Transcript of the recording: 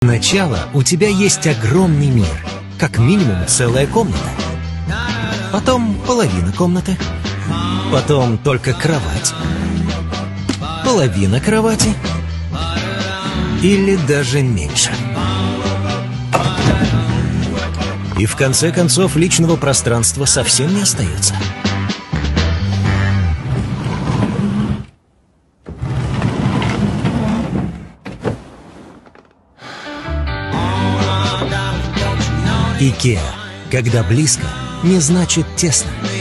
Сначала у тебя есть огромный мир, как минимум целая комната. Потом половина комнаты. Потом только кровать. Половина кровати. Или даже меньше. И в конце концов личного пространства совсем не остается. IKEA. Когда близко, не значит тесно.